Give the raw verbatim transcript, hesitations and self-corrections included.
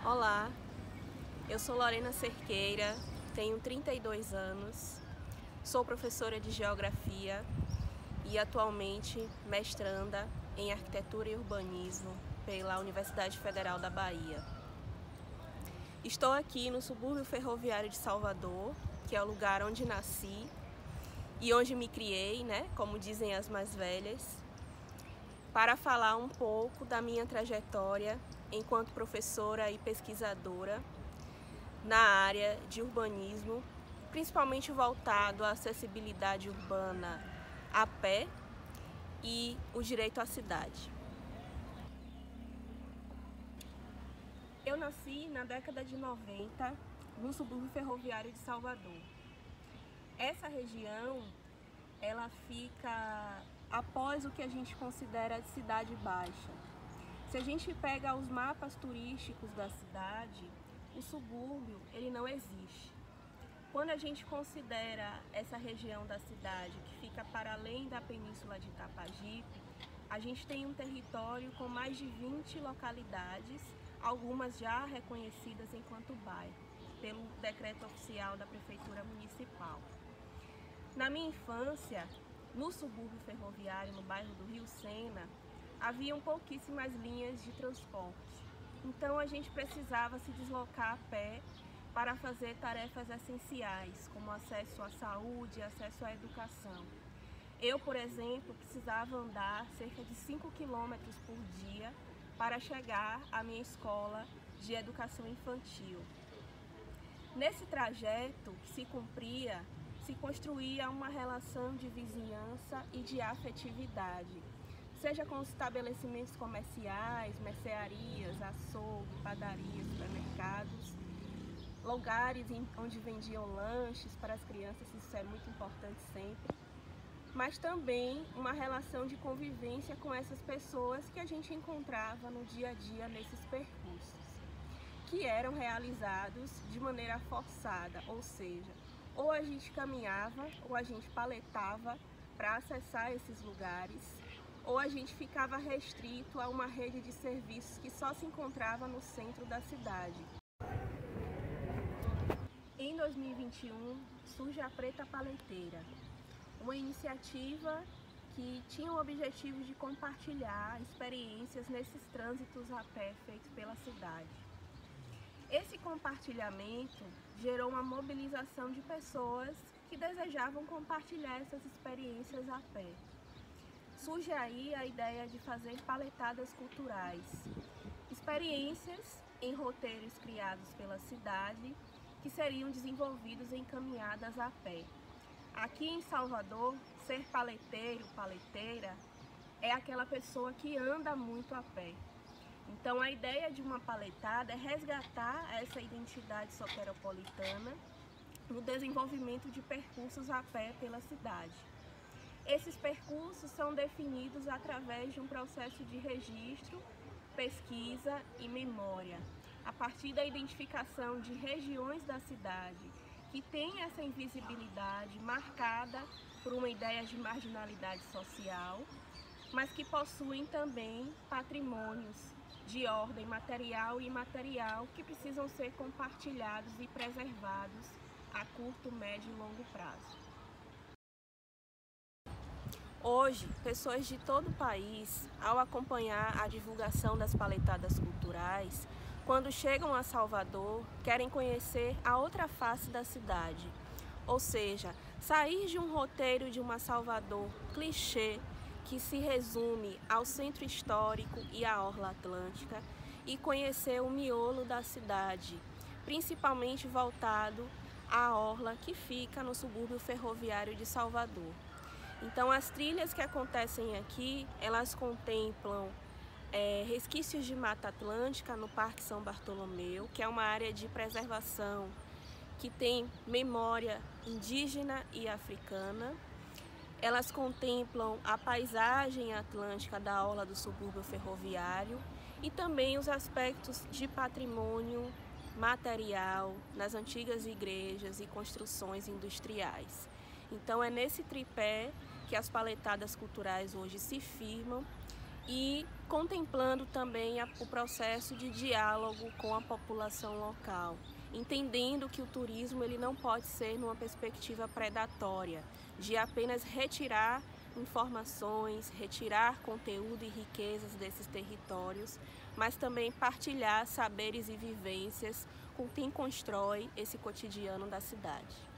Olá, eu sou Lorena Cerqueira, tenho trinta e dois anos, sou professora de Geografia e atualmente mestranda em Arquitetura e Urbanismo pela Universidade Federal da Bahia. Estou aqui no subúrbio ferroviário de Salvador, que é o lugar onde nasci e onde me criei, né, como dizem as mais velhas, para falar um pouco da minha trajetória enquanto professora e pesquisadora na área de urbanismo, principalmente voltado à acessibilidade urbana a pé e o direito à cidade. Eu nasci na década de noventa no subúrbio ferroviário de Salvador. Essa região, ela fica após o que a gente considera de cidade baixa. Se a gente pega os mapas turísticos da cidade, o subúrbio ele não existe. Quando a gente considera essa região da cidade que fica para além da península de Itapajipe, a gente tem um território com mais de vinte localidades, algumas já reconhecidas enquanto bairro, pelo decreto oficial da Prefeitura Municipal. Na minha infância, no subúrbio ferroviário, no bairro do Rio Sena, haviam pouquíssimas linhas de transporte. Então a gente precisava se deslocar a pé para fazer tarefas essenciais, como acesso à saúde, acesso à educação. Eu, por exemplo, precisava andar cerca de cinco quilômetros por dia para chegar à minha escola de educação infantil. Nesse trajeto que se cumpria, se construía uma relação de vizinhança e de afetividade, seja com os estabelecimentos comerciais, mercearias, açougue, padarias, supermercados, lugares onde vendiam lanches para as crianças, isso é muito importante sempre, mas também uma relação de convivência com essas pessoas que a gente encontrava no dia a dia nesses percursos, que eram realizados de maneira forçada, ou seja, ou a gente caminhava ou a gente paletava para acessar esses lugares, ou a gente ficava restrito a uma rede de serviços que só se encontrava no centro da cidade. Em dois mil e vinte e um surge a Preta Paleteira, uma iniciativa que tinha o objetivo de compartilhar experiências nesses trânsitos a pé feitos pela cidade. Esse compartilhamento gerou uma mobilização de pessoas que desejavam compartilhar essas experiências a pé. Surge aí a ideia de fazer paletadas culturais, experiências em roteiros criados pela cidade que seriam desenvolvidos em caminhadas a pé. Aqui em Salvador, ser paleteiro, paleteira, é aquela pessoa que anda muito a pé. Então a ideia de uma paletada é resgatar essa identidade soteropolitana no desenvolvimento de percursos a pé pela cidade. Esses percursos são definidos através de um processo de registro, pesquisa e memória, a partir da identificação de regiões da cidade que têm essa invisibilidade marcada por uma ideia de marginalidade social, mas que possuem também patrimônios de ordem material e imaterial que precisam ser compartilhados e preservados a curto, médio e longo prazo. Hoje, pessoas de todo o país, ao acompanhar a divulgação das paletadas culturais, quando chegam a Salvador, querem conhecer a outra face da cidade, ou seja, sair de um roteiro de uma Salvador clichê que se resume ao centro histórico e à orla atlântica e conhecer o miolo da cidade, principalmente voltado à orla que fica no subúrbio ferroviário de Salvador. Então as trilhas que acontecem aqui, elas contemplam é, resquícios de Mata Atlântica no Parque São Bartolomeu, que é uma área de preservação que tem memória indígena e africana. Elas contemplam a paisagem atlântica da orla do subúrbio ferroviário e também os aspectos de patrimônio material nas antigas igrejas e construções industriais. Então é nesse tripé que as paletadas culturais hoje se firmam e contemplando também a, o processo de diálogo com a população local, entendendo que o turismo ele não pode ser numa perspectiva predatória, de apenas retirar informações, retirar conteúdo e riquezas desses territórios, mas também partilhar saberes e vivências com quem constrói esse cotidiano da cidade.